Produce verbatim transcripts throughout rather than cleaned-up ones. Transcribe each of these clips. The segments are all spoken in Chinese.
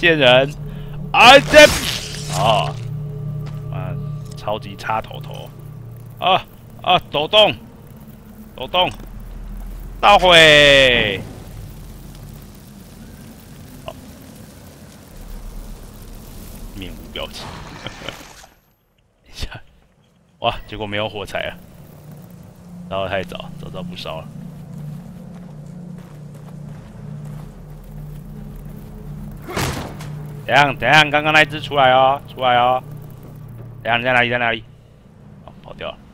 线人，哎这，哦，啊，超级插头头，啊啊，抖动，抖动，倒回，好，面无表情，等一下，哇，结果没有火柴啊，烧得太早，早早不烧了。 等下，等下，刚刚那只出来哦，出来哦。等下，你在哪里？在哪里？哦，跑掉了。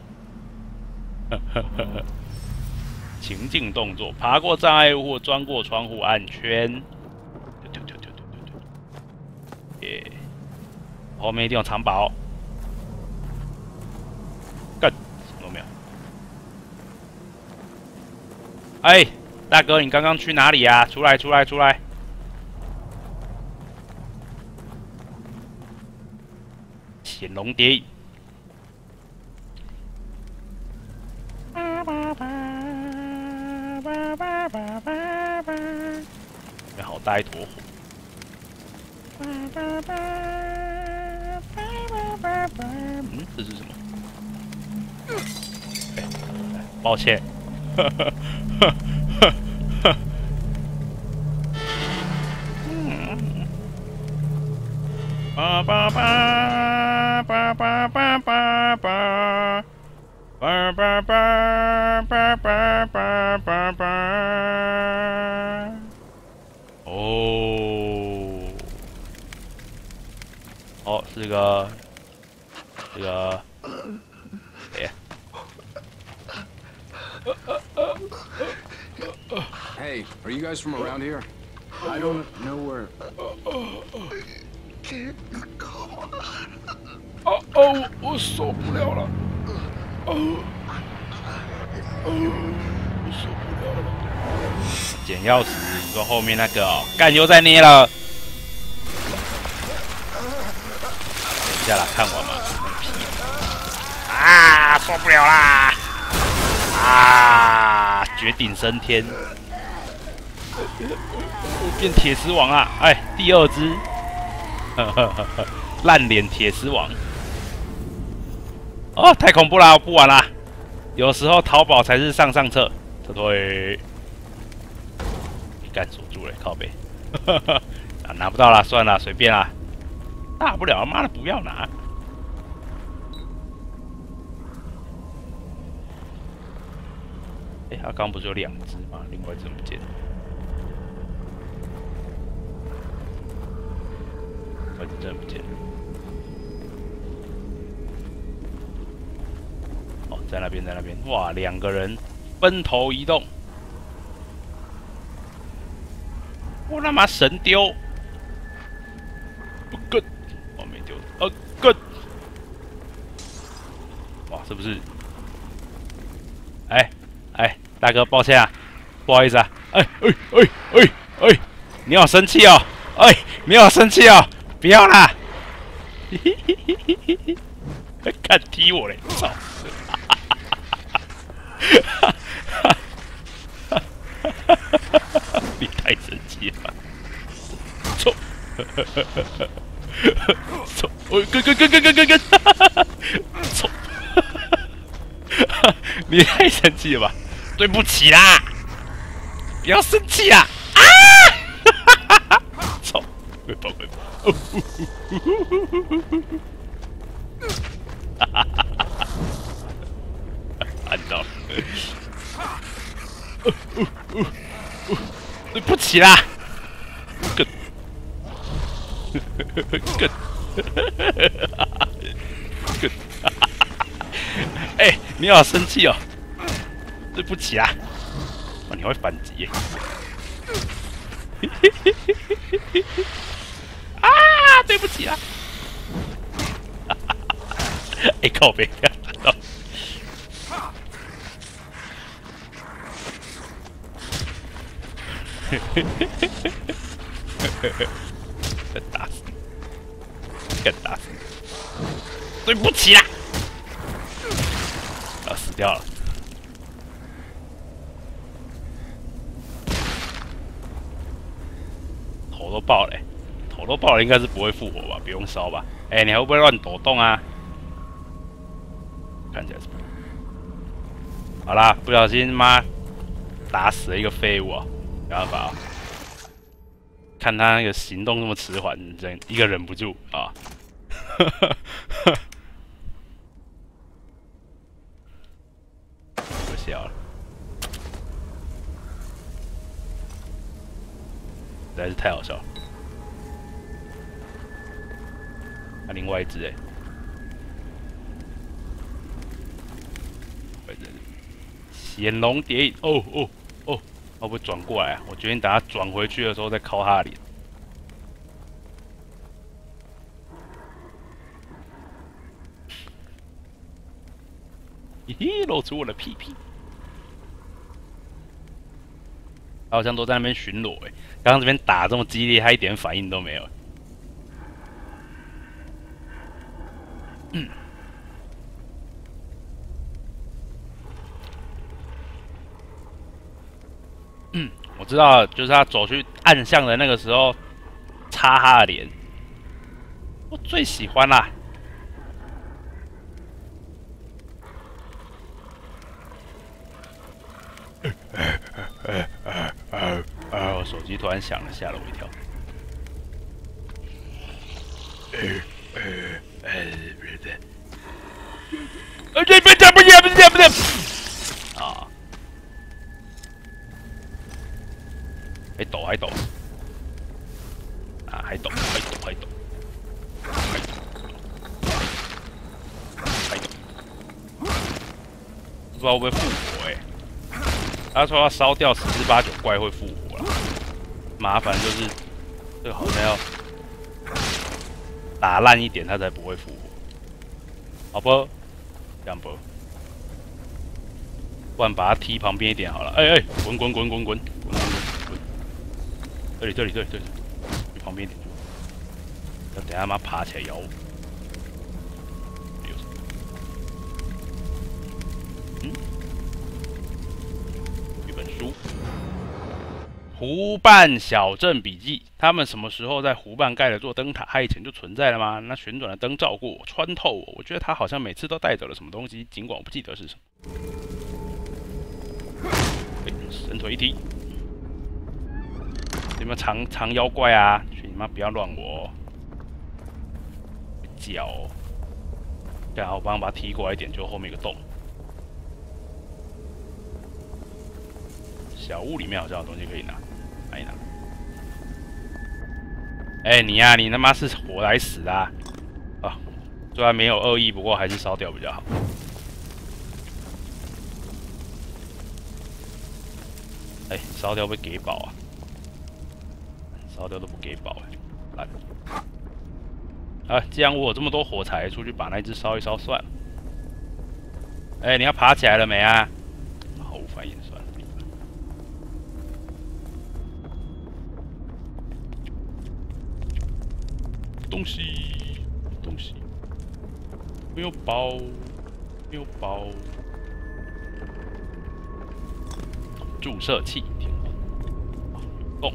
情境动作：爬过障碍物或钻过窗户，按圈。丢丢丢丢丢丢丢。耶！后面一定有藏宝。干，什么都没有。哎，大哥，你刚刚去哪里呀、啊？出来，出来，出来！ 潜龙谍影，这好大一坨火。嗯，这是什么？哎，抱歉。嗯。叭叭叭。 ba ba ba ba ba ba ba ba ba ba ba ba ba 哦，哦，是个，这个，哎 Hey, are you guys from around here? I don't know where. 哦哦，我受不了了！哦哦，我受不了了！捡钥匙，你说后面那个哦，干又在捏了。等一下啦，看我嘛，啊，受不了啦！啊，绝顶升天！我变铁丝王啊！哎，第二只，呵呵呵呵，烂脸铁丝王。 哦，太恐怖了，我不玩啦。有时候淘宝才是上上策。撤退，干锁住了，靠背。啊，拿不到啦，算了，随便啦。大不了，妈的不要拿。哎、欸，他刚不是有两只吗？另外一只不见了。另外一只真的不见了。 哦，在那边，在那边，哇，两个人分头移动，我他妈神丢，不跟，我没丢，呃，跟，哇，是不是？哎，哎，大哥，抱歉啊，不好意思啊，哎哎哎哎哎，你好生气哦，哎，你好生气哦，不要啦，嘿嘿嘿嘿嘿嘿，敢踢我嘞，操！ 你太生气了吧！走，走，我跟跟跟跟跟跟跟，走！你太生气了吧！对不起啦，不要生气啊！啊！走，快跑快跑！按到了。 呃呃呃呃，对不起啦，更更更，哎，你好生气哦，对不起啦，哦，你会反击耶，啊，对不起啦，哎，靠背，打到。 更打死你！更打死你！对不起啦！啊，死掉了！头都爆了、欸，头头都爆了，应该是不会复活吧？不用烧吧？哎、欸，你还会不会乱抖动啊？看起来是不。好啦，不小心妈打死了一个废物啊！没办法啊，看他那个行动那么迟缓，忍一个忍不住啊！可笑了，实在是太好笑了。那、啊、另外一只哎、欸，显龙谍影，哦哦哦，会不会转过来啊？我决定等他转回去的时候再敲他的脸。嘿嘿，露出我的屁屁。他好像都在那边巡逻哎，刚刚这边打这么激烈，他一点反应都没有。嗯。嗯，我知道了，就是他走去暗巷的那个时候，擦他的脸，我最喜欢啦。啊！我手机突然响了，吓了我一跳。呃呃呃，不是，呃，这不是不是不是不是啊！还抖还抖啊！还抖还抖还抖还抖还抖，不知道会不会复活哎、欸？他说要烧掉十之八九怪会复活啦，麻烦就是这个好像要打烂一点，它才不会复活。好不？这样不？不然把它踢旁边一点好了。哎、欸、哎，滚滚滚滚滚滚滚滚！这里这里这里这里，去旁边一点。要等下妈爬起来咬我。嗯？一本书。湖畔小镇笔记，他们什么时候在湖畔盖了座灯塔？它以前就存在了吗？那旋转的灯照过我，穿透我。我觉得他好像每次都带走了什么东西，尽管我不记得是什么。欸、伸腿一踢，有没有藏藏妖怪啊？去你妈！不要乱我、哦！脚、哦，然后我帮把它踢过来一点，就后面有个洞。小屋里面好像有东西可以拿。拿一拿。哎、欸，你呀、啊，你他妈是活来死的啊！啊，虽然没有恶意，不过还是烧掉比较好。哎、欸，烧掉会给宝啊！烧掉都不给宝哎、欸，烂。啊，既然我有这么多火柴，出去把那只烧一烧算了。哎、欸，你要爬起来了没啊？毫无反应，算了。东西，东西，没有包，没有包。注射器，天空，动。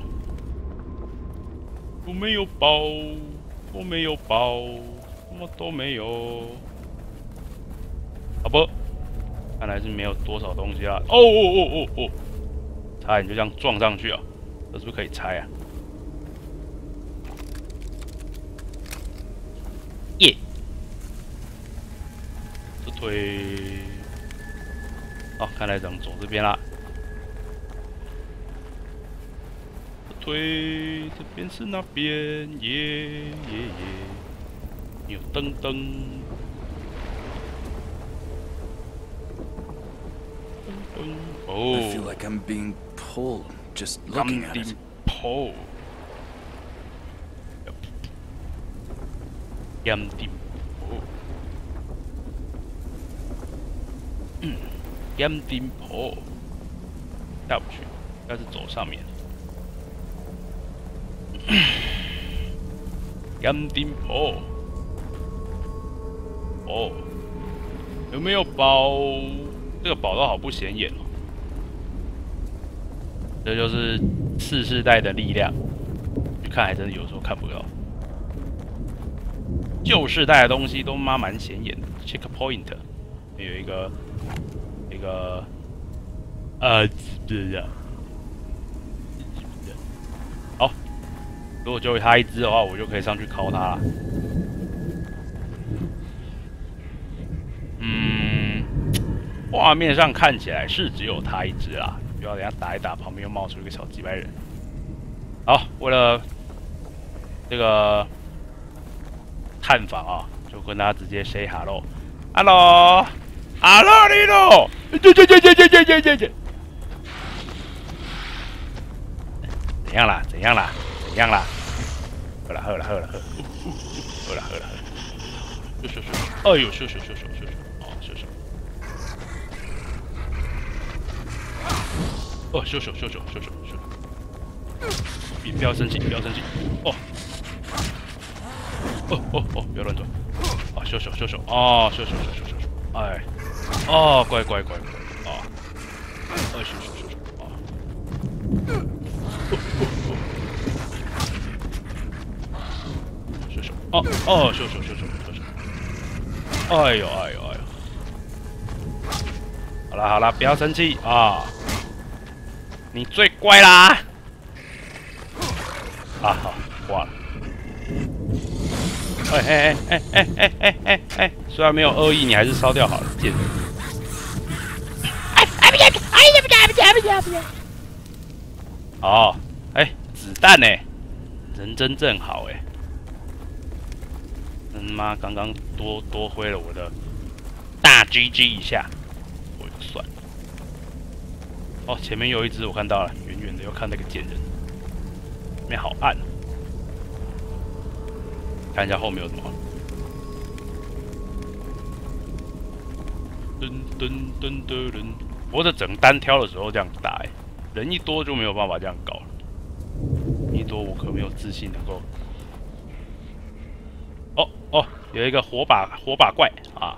我没有包，我没有包，什么都没有。好不，看来是没有多少东西啦。哦哦哦哦哦，差点就这样撞上去啊！这是不是可以拆啊？耶！这推，哦，看来只能走这边啦。这推，这边是那边？耶耶耶！有灯灯，灯灯哦。 I feel like I'm being pulled just looking at it. pull. Yum dim po. Yum dim po. 下不去，应该是走上面。Yum dim po. 哦，有没有宝？这个宝都好不显眼哦。这就是次世代的力量，去看还真的有时候看不到。 旧世代的东西都妈蛮显眼的 ，checkpoint 有一个一个呃，对的。好，如果就有他一只的话，我就可以上去敲他了。嗯，画面上看起来是只有他一只啦，不要等下打一打，旁边又冒出一个小几百人。好，为了这个探访啊，就跟他直接 say hello，hello，hello 你喽，这这这这这这这这这，怎样啦？怎样啦？怎样啦？喝了喝了喝了喝，喝了喝了喝，咻咻咻，哎呦咻咻咻咻咻咻，哦咻咻，哦咻咻咻咻咻咻咻，不要生气，不要生气，哦。哦哦哦！不要乱转！啊，修手修手！哦，修手修手修手！哎，哦，乖乖乖乖！啊，哎，修手修手！啊，修手！哦哦，修手修手修手！哎呦哎呦哎呦！好了好了，不要生气啊！你最乖啦！啊好，挂了。哎哎哎哎哎哎哎哎哎！虽然没有恶意，你还是烧掉好了，贱人！哎哎不要！哎呀不要不要不要不要！哦，哎，子弹呢？人真正好哎！他妈刚刚多多挥了我的大 G G 一下，我就算了。哦，前面有一只我看到了，远远的又看那个贱人，里面好暗。看一下后面有什么。噔噔噔噔噔！我的整单挑的时候这样打、欸，人一多就没有办法这样搞了。一多我可没有自信能够。哦哦，有一个火把火把怪啊！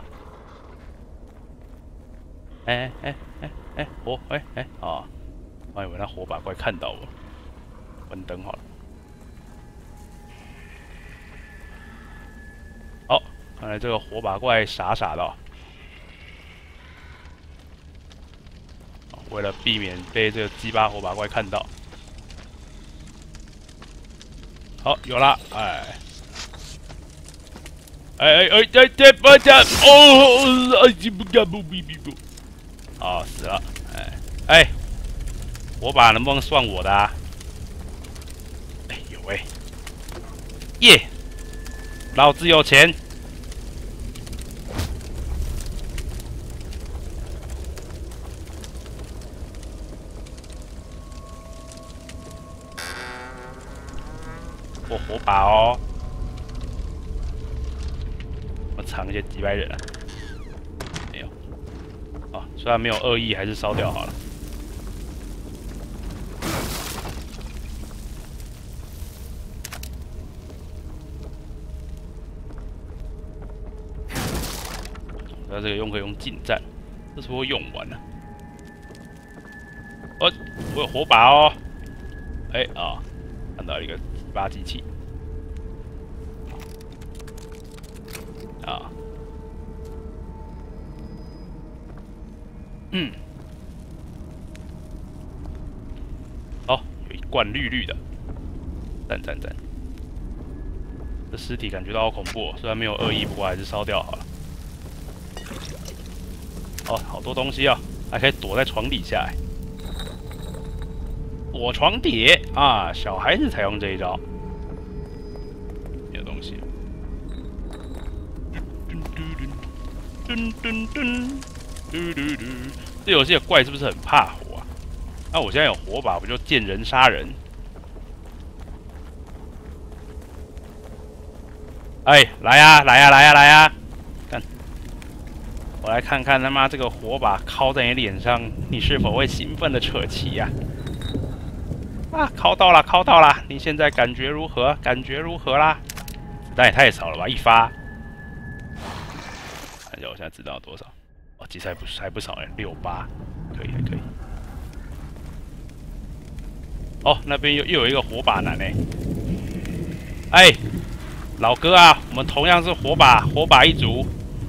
哎哎哎哎火哎哎啊！我以为那火把怪看到我，关灯好了。哦，看来这个火把怪傻傻的、哦。为了避免被这个鸡巴火把怪看到，好有啦，哎，哎哎哎哎哎不讲哦，哎不干不不不，啊死了，哎哎，火把能不能算我的啊？哎有哎，耶！老子有钱！我火把哦，我藏一些几百人啊，没有。哦，虽然没有恶意，还是烧掉好了。那这个用可以用近战，这是不是会用完了、啊？哦，我有火把哦。哎、欸、啊，看到一个八机器。啊。嗯。哦，有一罐绿绿的。赞赞赞！这尸体感觉到好恐怖、哦，虽然没有恶意，不过还是烧掉好了。哦，好多东西啊、哦，还可以躲在床底下。躲床底啊，小孩子才用这一招。有东西。噔噔噔嘟嘟嘟！这游戏的怪是不是很怕火啊？那、啊、我现在有火把，不就见人杀人？哎，来呀、啊，来呀、啊，来呀、啊，来呀、啊！看，我来看看他妈这个火把敲在你脸上，你是否会兴奋的扯旗呀、啊？啊，敲到了，敲到了！你现在感觉如何？感觉如何啦？子弹也太少了吧，一发。看一下我现在子弹有多少？哦，其实还不还不少哎，六八，可以还可以。哦，那边又又有一个火把男哎，哎， 老哥啊，我们同样是火把，火把一族。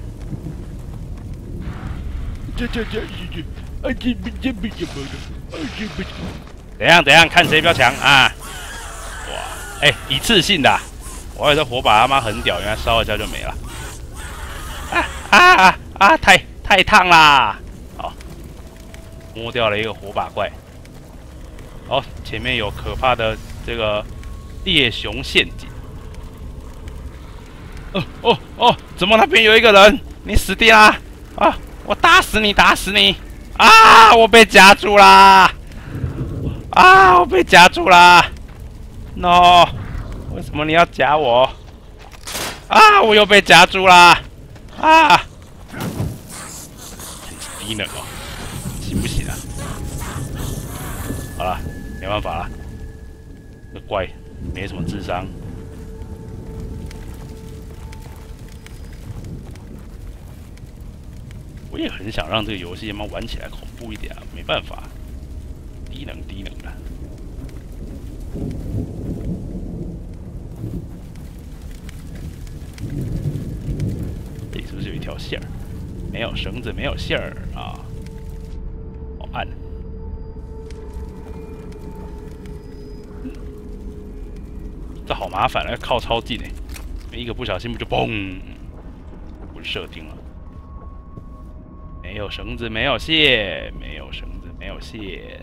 这这这这，啊这不这不这不的，啊这不。怎样怎样？看谁比较强啊？哇，哎、欸，一次性的、啊，我以为这火把他妈很屌，原来烧一下就没了。啊啊啊啊！太太烫啦！好，摸掉了一个火把怪。哦，前面有可怕的这个猎熊陷阱。哦哦哦！怎么那边有一个人？你死定啦！啊！我打死你，打死你！啊！我被夹住啦！啊！我被夹住啦 ！No！ 为什么你要夹我？啊！我又被夹住啦！啊！很低能哦，行不行啊？好了，没办法了，这怪没什么智商。我也很想让这个游戏他妈玩起来恐怖一点啊，没办法，低能低能的。这里是不是有一条线儿？没有绳子，没有线儿啊，好暗。这好麻烦了，要靠超近哎，一个不小心不就嘣，不设定了。没有绳子，没有线，没有绳子，没有线。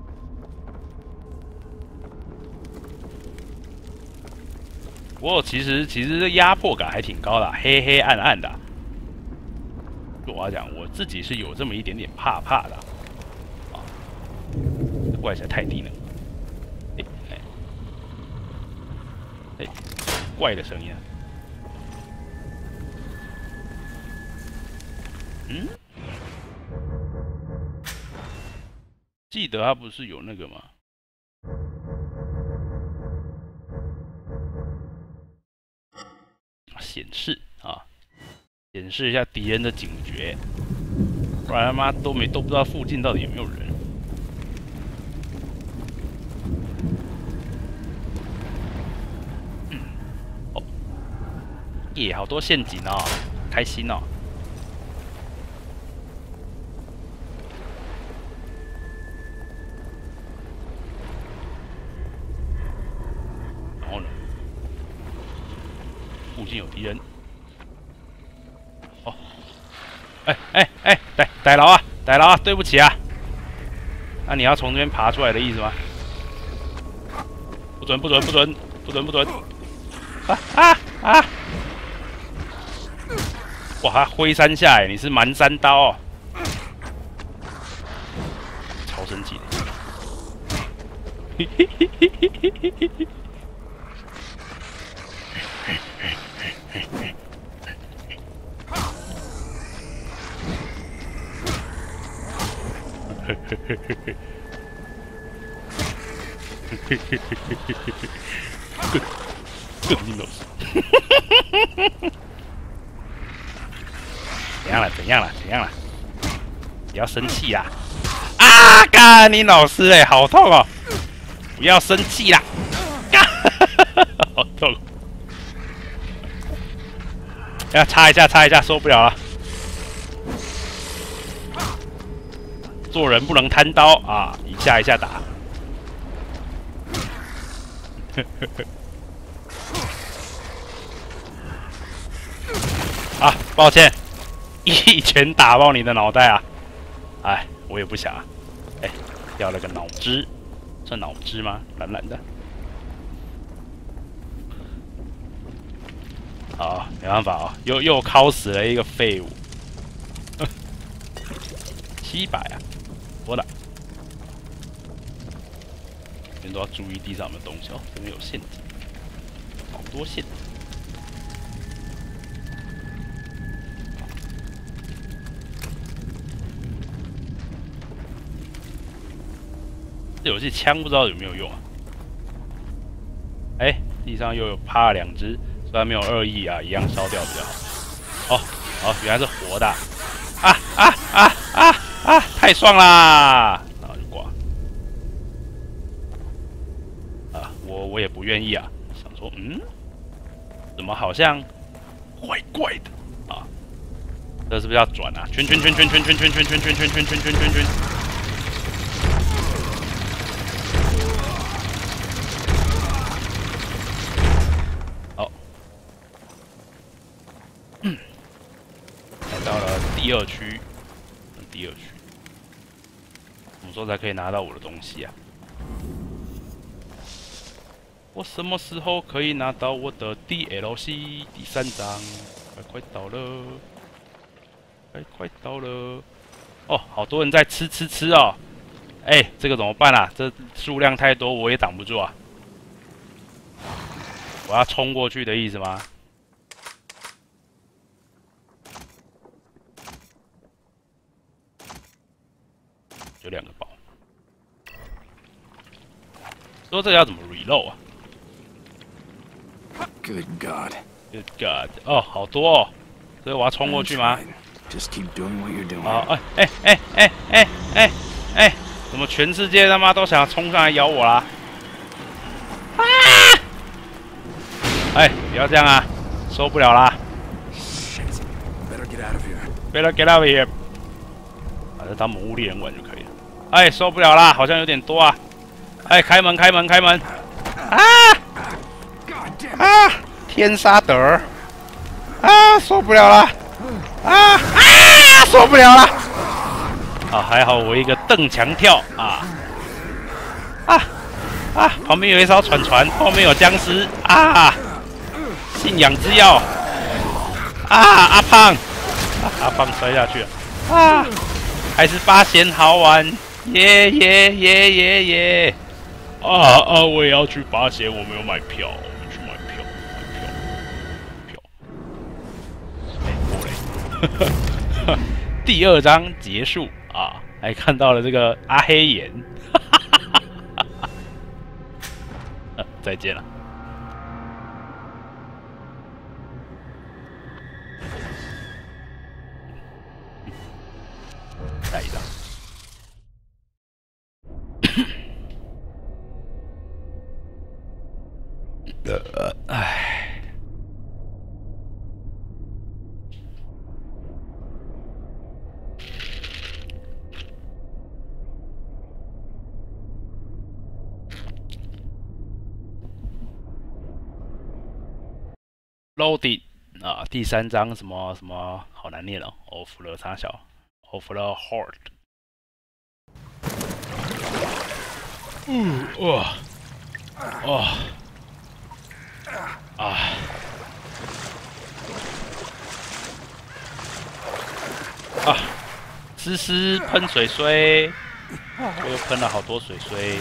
不过其实其实这压迫感还挺高的、啊，黑黑暗暗的、啊。我要讲，我自己是有这么一点点怕怕的。啊，这怪起来太低能了。哎哎哎，怪的声音、啊。嗯？记得他不是有那个吗？显示啊，显示一下敌人的警觉，不然他妈都没都不知道附近到底有没有人。嗯、哦，耶，好多陷阱哦，开心哦。然后呢？附近有敌人。哦，哎哎哎，逮逮牢啊，逮牢啊！对不起啊，那你要从这边爬出来的意思吗？不准不准不准不准不准！啊啊啊！哇，他挥三下哎，你是蛮三刀哦，超生气的。嘿嘿嘿嘿嘿嘿嘿嘿。嘿嘿嘿嘿嘿，嘿嘿嘿嘿嘿嘿嘿，更更你老师，怎样了？怎样了？怎样了？不要生气啦！啊！干你老师哎，好痛哦！不要生气啦！干，好痛！要擦一下，擦一下，受不了了。做人不能贪刀啊！一下一下打。啊，抱歉，一拳打爆你的脑袋啊！哎，我也不想啊。哎，掉了个脑汁，算脑汁吗？蓝蓝的。好，没办法啊，又又敲死了一个废物。七百啊！多了，这边都要注意地上有没有东西哦。这边有陷阱，好多陷阱。这游戏枪不知道有没有用啊？哎、欸，地上又有趴了两只，虽然没有二亿啊，一样烧掉比较好。哦，哦，原来是活的啊！啊啊啊啊！啊，太爽啦！然后就挂。啊，我我也不愿意啊，想说，嗯， 怎么好像怪怪的啊？这是不是要转啊？圈圈圈圈圈圈圈圈圈圈圈圈圈圈圈圈。好，嗯，来到了第二区，第二区，什么时候才可以拿到我的东西啊？我什么时候可以拿到我的 D L C 第三章？快快到了，快快到了！哦，好多人在吃吃吃哦！哎、欸，这个怎么办啊？这数量太多，我也挡不住啊！我要冲过去的意思吗？有两个宝。说这个要怎么 reload 啊？ Good God. Good God！ 哦，好多哦，所以我要冲过去吗？ Just keep doing what you're doing. 好，哎哎哎哎哎哎哎，怎么全世界他妈都想要冲上来咬我啦？啊！哎，不要这样啊，受不了啦 Shit. Better get out of here. ！Better get out of here！ 把这当魔物猎人玩就可以了。哎，受不了啦，好像有点多啊！哎，开门开门开门！啊！啊！天杀德儿！啊，受不了了！啊啊，受不了了！啊，还好我一个蹬墙跳啊！啊啊！旁边有一艘船船，后面有僵尸啊！信仰之药啊！阿胖，啊、阿胖摔下去了啊！还是八仙好玩，耶耶耶耶耶！啊啊！我也要去八仙，我没有买票。第二章结束啊，还看到了这个阿黑岩，呃，再见了。下一张。呃，唉。Loading 啊，第三章什么什么好难念哦 ，of the 啥小 ，of the heart。嗯，哇，哇，啊，啊，丝丝喷水水，我又喷了好多水水。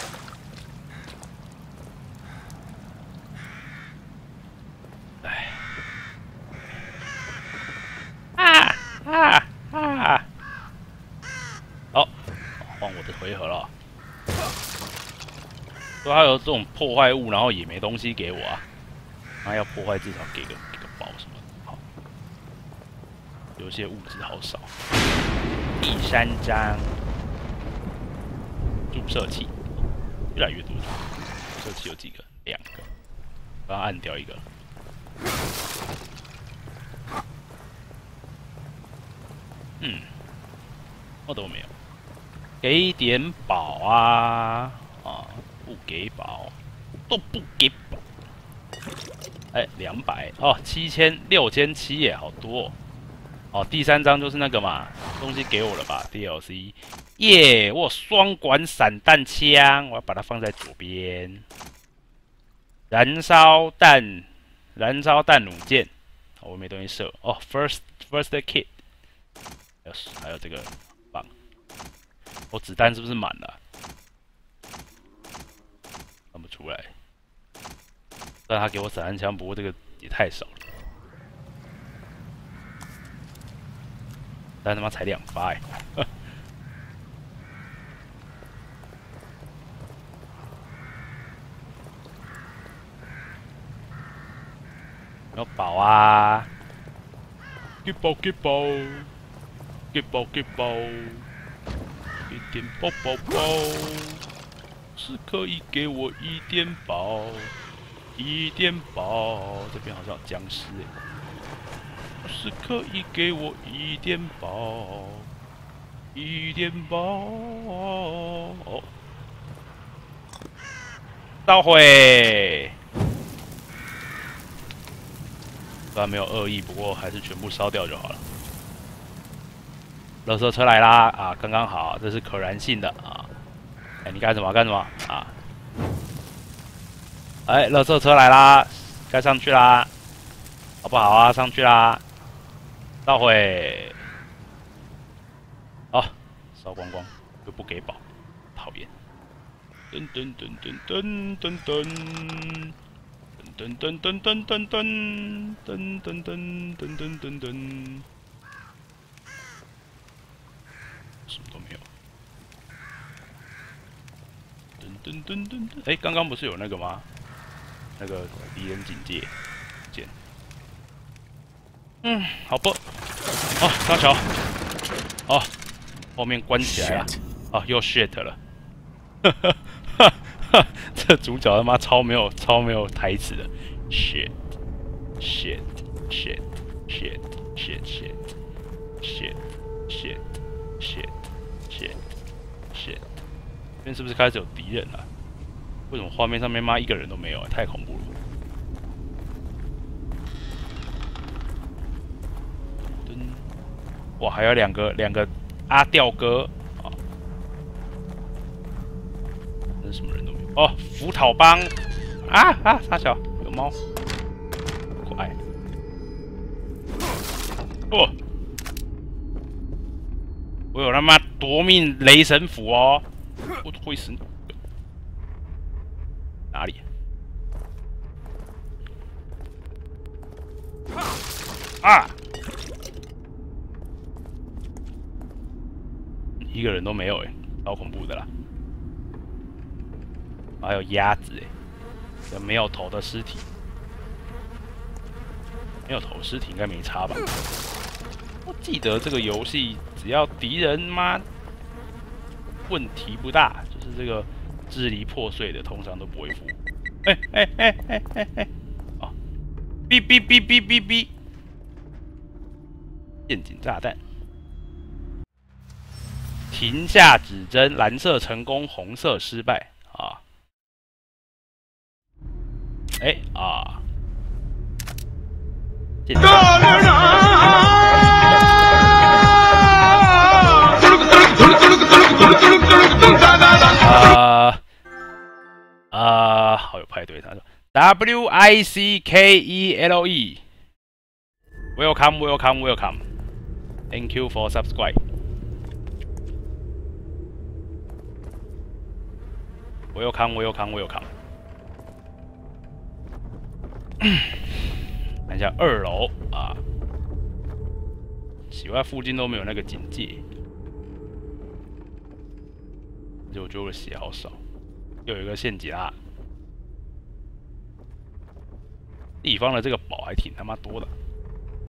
啊啊！好，换我的回合了。说他有这种破坏物，然后也没东西给我啊。他要破坏，至少给个给个宝什么的。好，有些物质好少。第三章，注射器越来越多。注射器有几个？两个。刚按掉一个。嗯，我都没有。给点宝啊！啊，不给宝，都不给宝。哎，两百哦，七千、六千七耶，好多哦。哦，第三章就是那个嘛，东西给我了吧 ？D L C， 耶！我有双管散弹枪，我要把它放在左边。燃烧弹，燃烧弹弩箭，哦、我没东西射。哦 ，First First Kit。还有还有这个棒，我子弹是不是满了？看不出来。但他给我散弹枪，不过这个也太少了。但他妈才两发哎！有宝啊！给宝给宝！给宝给宝，给点宝宝宝，是可以给我一点宝。 一点宝。这边好像有僵尸哎，是可以给我一点宝，一点宝。哦，烧毁。虽然没有恶意，不过还是全部烧掉就好了。垃圾车来啦！啊，刚刚好，这是可燃性的啊。哎，你干什么？干什么啊？哎，垃圾车来啦，该上去啦，好不好啊？上去啦，烧毁。好，烧光光，又不给宝，讨厌。噔噔噔噔噔噔噔。噔噔噔噔噔噔噔噔噔噔噔噔噔，什么都没有。噔噔噔噔噔，哎，刚刚不是有那个吗？那个敌人警戒键。嗯，好吧。哦，大乔。哦，后面关起来了。哦，又 shit 了。哈哈哈哈。这主角他妈超没有超没有台词的 ，shit shit shit shit shit shit shit shit shit shit shit， 这边是不是开始有敌人了？为什么画面上面妈一个人都没有、啊？太恐怖了！哇，还有两个两个阿吊哥啊！这是什么人都没有。哦，福讨帮啊啊！傻小有猫，可爱。哦，我有他妈夺命雷神斧哦！我会死你！哪里？啊！一个人都没有哎，超恐怖的啦！还有鸭子哎，有没有头的尸体？没有头尸体应该没差吧？我记得这个游戏只要敌人妈问题不大，就是这个支离破碎的，通常都不会负。哎哎哎哎哎哎！哦，哔哔哔哔哔哔！陷阱炸弹。停下指针，蓝色成功，红色失败啊！哎啊！啊啊！好有派对，他说 W I C K E L E。Welcome, welcome, welcome. Thank you for subscribe. Welcome, welcome, welcome. 看一下二楼啊，奇怪，附近都没有那个警戒，结果我觉得我的血好少。又有一个陷阱啦，敌方的这个宝还挺他妈多的。